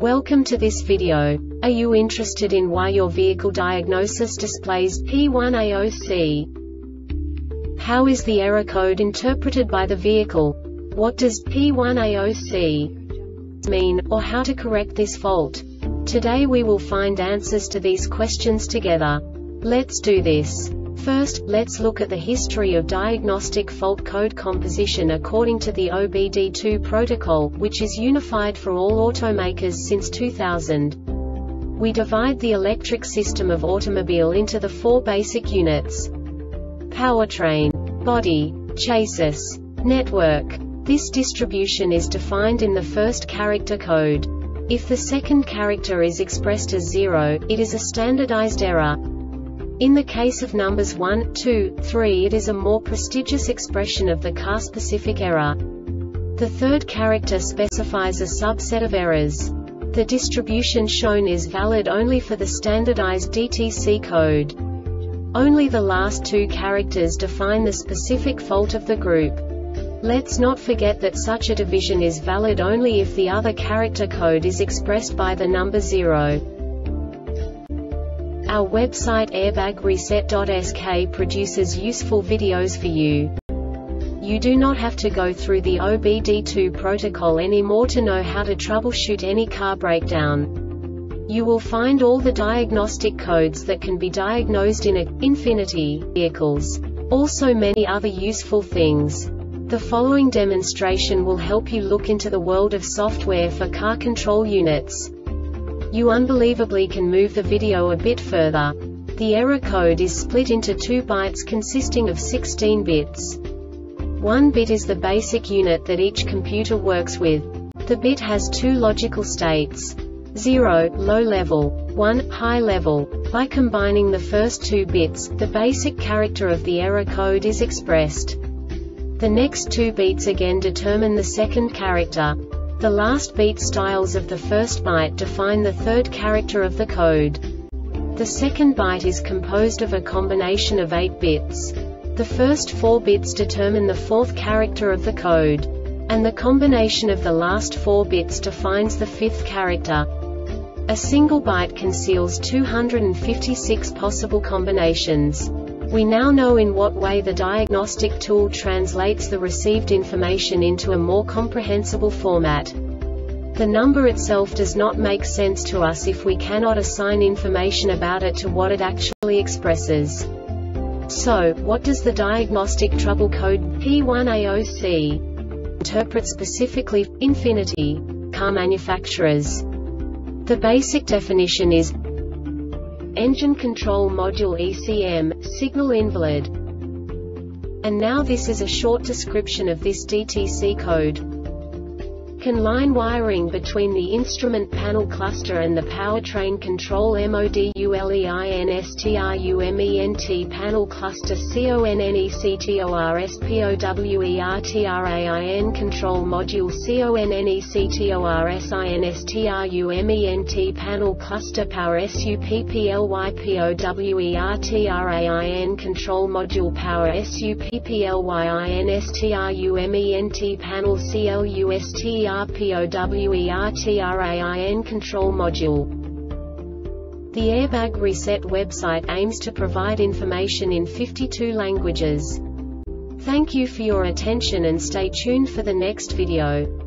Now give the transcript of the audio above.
Welcome to this video. Are you interested in why your vehicle diagnosis displays P1AOC? How is the error code interpreted by the vehicle? What does P1AOC mean, or how to correct this fault? Today we will find answers to these questions together. Let's do this. First, let's look at the history of diagnostic fault code composition according to the OBD2 protocol, which is unified for all automakers since 2000. We divide the electric system of automobile into the four basic units: powertrain, body, chassis, network. This distribution is defined in the first character code. If the second character is expressed as 0, it is a standardized error. In the case of numbers 1, 2, 3, it is a more prestigious expression of the car-specific error. The third character specifies a subset of errors. The distribution shown is valid only for the standardized DTC code. Only the last two characters define the specific fault of the group. Let's not forget that such a division is valid only if the other character code is expressed by the number 0. Our website airbagreset.sk produces useful videos for you. You do not have to go through the OBD2 protocol anymore to know how to troubleshoot any car breakdown. You will find all the diagnostic codes that can be diagnosed in Infiniti vehicles. Also many other useful things. The following demonstration will help you look into the world of software for car control units. You unbelievably can move the video a bit further. The error code is split into 2 bytes consisting of 16 bits. 1 bit is the basic unit that each computer works with. The bit has 2 logical states: 0, low level, 1, high level. By combining the first 2 bits, the basic character of the error code is expressed. The next 2 beats again determine the second character. The last beat styles of the first byte define the third character of the code. The second byte is composed of a combination of 8 bits. The first 4 bits determine the fourth character of the code. And the combination of the last 4 bits defines the fifth character. A single byte conceals 256 possible combinations. We now know in what way the diagnostic tool translates the received information into a more comprehensible format. The number itself does not make sense to us if we cannot assign information about it to what it actually expresses. So, what does the diagnostic trouble code P1AOC interpret specifically for Infiniti car manufacturers? The basic definition is Engine Control Module ECM, signal invalid. And now this is a short description of this DTC code. Can line wiring between the instrument panel cluster and the powertrain control MODULEINSTRUMENT panel cluster CONNECTORSPOWERTRAIN control module CONNECTORSINSTRUMENT panel cluster power SUPPLYPOWERTRAIN control module power SUPPLYINSTRUMENT panel CLUSTER POWERTRAIN control module. The Airbag Reset website aims to provide information in 52 languages. Thank you for your attention and stay tuned for the next video.